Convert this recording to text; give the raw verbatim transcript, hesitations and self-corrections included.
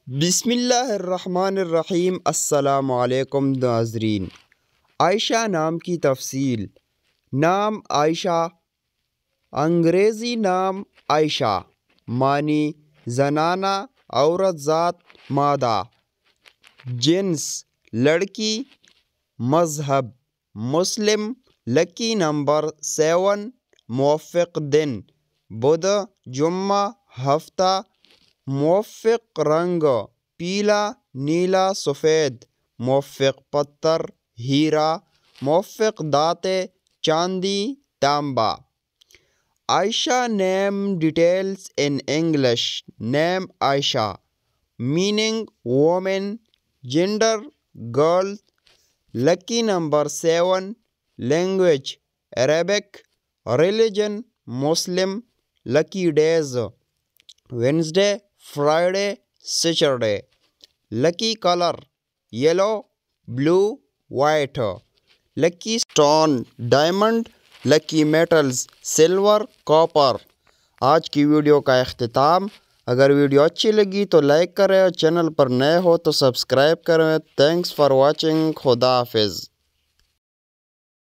بسم اللہ الرحمن الرحیم۔ السلام علیکم ناظرین۔ عائشہ نام کی تفصیل۔ نام عائشہ، انگریزی نام عائشہ، معنی زنانہ، عورت ذات، مادہ، جنس لڑکی، مذہب مسلم، لکی نمبر سیون، موفق دن بدھ، جمعہ، ہفتہ، موفق رنگ پیلا، نیلا، سفید، موفق پتھر ہیرا، موفق دھاتیں چاندی، تانبا۔ Ayesha name details in English. Name Aaishah. Meaning woman. Gender girl. Lucky number seven. Language Arabic. Religion Muslim. Lucky days Wednesday, Friday, Saturday. Lucky color yellow, blue, white. Lucky stone diamond. Lucky metals silver, copper. آج کی video کا اختتام۔ اگر video اچھی لگی تو like کریں اور چینل پر نئے ہو تو سبسکرائب کریں۔ Thanks for watching. خدا حافظ۔